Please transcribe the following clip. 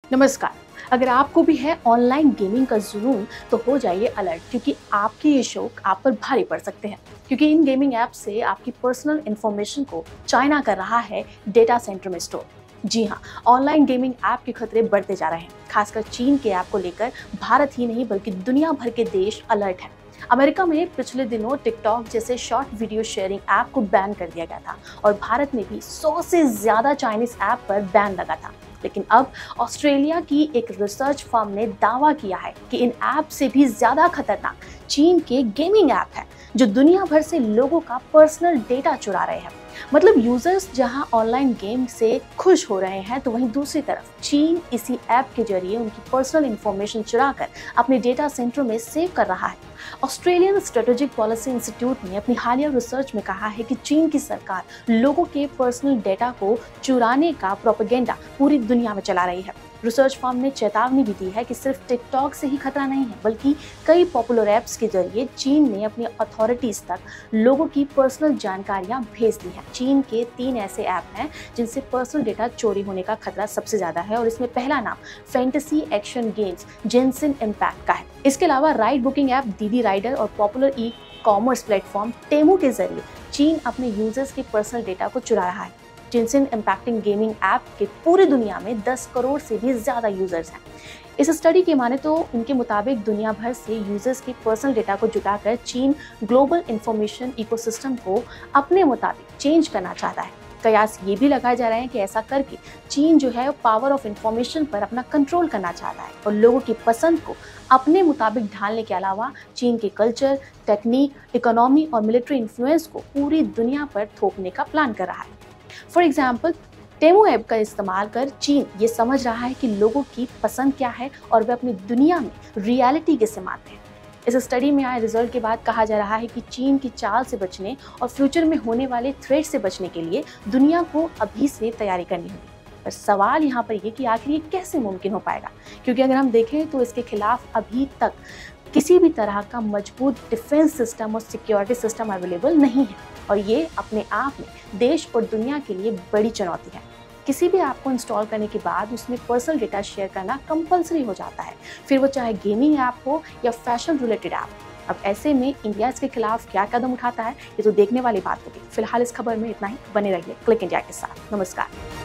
नमस्कार। अगर आपको भी है ऑनलाइन गेमिंग का जुनून तो हो जाइए अलर्ट, क्योंकि आपके ये शौक आप पर भारी पड़ सकते हैं। क्योंकि इन गेमिंग ऐप से आपकी पर्सनल इंफॉर्मेशन को चाइना कर रहा है डेटा सेंटर में स्टोर। जी हाँ, ऑनलाइन गेमिंग ऐप के खतरे बढ़ते जा रहे हैं। खासकर चीन के ऐप को लेकर भारत ही नहीं बल्कि दुनिया भर के देश अलर्ट हैं। अमेरिका में पिछले दिनों टिकटॉक जैसे शॉर्ट वीडियो शेयरिंग ऐप को बैन कर दिया गया था और भारत में भी 100 से ज्यादा चाइनीज ऐप पर बैन लगा था। लेकिन अब ऑस्ट्रेलिया की एक रिसर्च फर्म ने दावा किया है कि इन ऐप से भी ज्यादा खतरनाक चीन के गेमिंग ऐप हैं, जो दुनिया भर से लोगों का पर्सनल डेटा चुरा रहे हैं। मतलब यूजर्स जहां ऑनलाइन गेम से खुश हो रहे हैं, तो वहीं दूसरी तरफ चीन इसी ऐप के जरिए उनकी पर्सनल इंफॉर्मेशन चुराकर अपने डेटा सेंटर में सेव कर रहा है। ऑस्ट्रेलियन स्ट्रेटेजिक पॉलिसी इंस्टीट्यूट ने अपनी हालिया रिसर्च में कहा है कि चीन की सरकार लोगों के पर्सनल डेटा को चुराने का प्रोपेगेंडा पूरी दुनिया में चला रही है। रिसर्च फर्म ने चेतावनी भी दी है कि सिर्फ टिकटॉक से ही खतरा नहीं है, बल्कि कई पॉपुलर ऐप्स के जरिए चीन ने अपनी अथॉरिटीज तक लोगों की पर्सनल जानकारियां भेज दी हैं। चीन के 3 ऐसे ऐप हैं जिनसे पर्सनल डेटा चोरी होने का खतरा सबसे ज्यादा है, और इसमें पहला नाम fantasy action games Genshin impact का है। इसके अलावा ride booking app Didi rider और popular e commerce platform Temu के जरिए चीन अपने यूजर्स के पर्सनल डेटा को चुरा रहा है। जेंसिन इम्पैक्टिंग गेमिंग ऐप के पूरी दुनिया में 10 करोड़ से भी ज्यादा यूजर्स हैं। इस स्टडी के माने तो इनके मुताबिक दुनिया भर से यूजर्स के पर्सनल डेटा को जुटाकर चीन ग्लोबल इंफॉर्मेशन इकोसिस्टम को अपने मुताबिक चेंज करना चाहता है। कयास ये भी लगाए जा रहे हैं कि ऐसा करके चीन जो है पावर ऑफ इंफॉर्मेशन पर अपना कंट्रोल करना चाहता है और लोगों की पसंद को अपने मुताबिक ढालने के अलावा चीन के कल्चर, टेक्निक, इकोनॉमी और मिलिट्री इन्फ्लुएंस को पूरी दुनिया पर थोपने का प्लान कर रहा है। फॉर एग्जाम्पल, टेमू ऐप का इस्तेमाल कर चीन ये समझ रहा है कि लोगों की पसंद क्या है और वे अपनी दुनिया में रियलिटी कैसे मानते हैं। इस स्टडी में आए रिजल्ट के बाद कहा जा रहा है कि चीन की चाल से बचने और फ्यूचर में होने वाले थ्रेट से बचने के लिए दुनिया को अभी से तैयारी करनी होगी। पर सवाल यहाँ पर ये कि आखिर ये कैसे मुमकिन हो पाएगा, क्योंकि अगर हम देखें तो इसके खिलाफ अभी तक किसी भी तरह का मजबूत डिफेंस सिस्टम और सिक्योरिटी सिस्टम अवेलेबल नहीं है, और ये अपने आप में देश और दुनिया के लिए बड़ी चुनौती है। किसी भी ऐप को इंस्टॉल करने के बाद उसमें पर्सनल डेटा शेयर करना कंपलसरी हो जाता है, फिर वो चाहे गेमिंग ऐप हो या फैशन रिलेटेड ऐप। अब ऐसे में इंडिया इसके खिलाफ क्या कदम उठाता है, ये तो देखने वाली बात होगी। फिलहाल इस खबर में इतना ही। बने रहिए क्लिक इंडिया के साथ। नमस्कार।